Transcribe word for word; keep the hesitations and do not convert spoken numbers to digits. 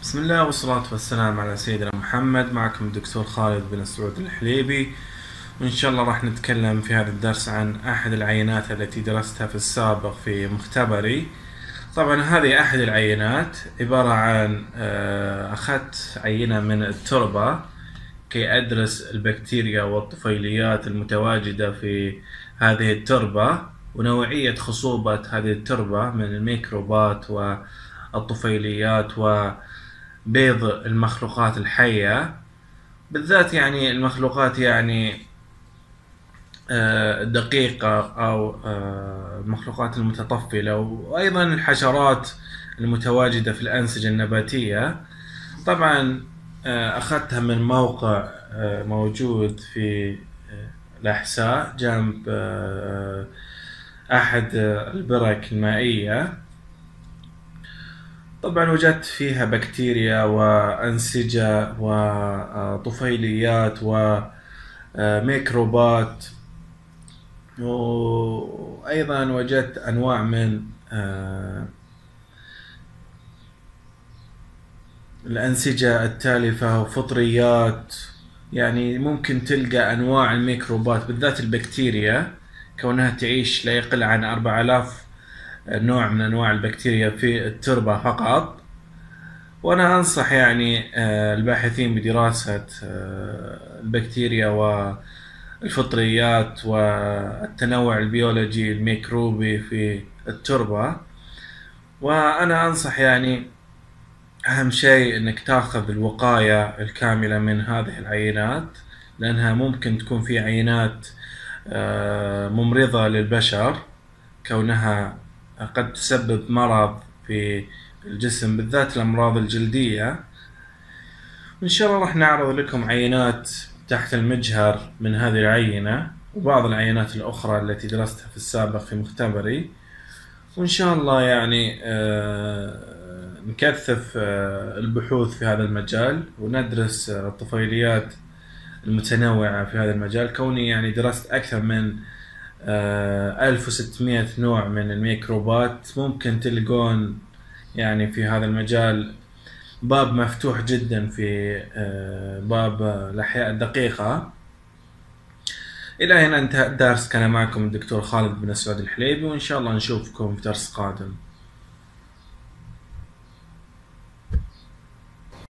بسم الله والصلاة والسلام على سيدنا محمد. معكم الدكتور خالد بن سعود الحليبي، وإن شاء الله راح نتكلم في هذا الدرس عن أحد العينات التي درستها في السابق في مختبري. طبعا هذه أحد العينات، عبارة عن أخذت عينة من التربة كي أدرس البكتيريا والطفيليات المتواجدة في هذه التربة ونوعية خصوبة هذه التربة من الميكروبات والطفيليات وبيض المخلوقات الحية، بالذات يعني المخلوقات يعني الدقيقة أو المخلوقات المتطفلة، وأيضا الحشرات المتواجدة في الأنسجة النباتية. طبعا أخذتها من موقع موجود في الأحساء جنب أحد البرك المائية. طبعا وجدت فيها بكتيريا وأنسجة وطفيليات وميكروبات، وأيضا وجدت أنواع من الأنسجة التالفة وفطريات. يعني ممكن تلقى أنواع الميكروبات بالذات البكتيريا، كونها تعيش لا يقل عن أربعة آلاف نوع من أنواع البكتيريا في التربة فقط. وأنا أنصح يعني الباحثين بدراسة البكتيريا والفطريات والتنوع البيولوجي الميكروبي في التربة. وأنا أنصح يعني أهم شيء أنك تأخذ الوقاية الكاملة من هذه العينات، لأنها ممكن تكون في عينات ممرضة للبشر، كونها قد تسبب مرض في الجسم بالذات الأمراض الجلدية. إن شاء الله راح نعرض لكم عينات تحت المجهر من هذه العينة وبعض العينات الأخرى التي درستها في السابق في مختبري، وإن شاء الله يعني نكثف البحوث في هذا المجال وندرس الطفيليات المتنوعة في هذا المجال، كوني يعني درست أكثر من ألف وستمائة نوع من الميكروبات. ممكن تلقون يعني في هذا المجال باب مفتوح جدا في باب الأحياء الدقيقة. إلى هنا انتهى الدرس. كان معكم الدكتور خالد بن سعود الحليبي، وإن شاء الله نشوفكم في درس قادم.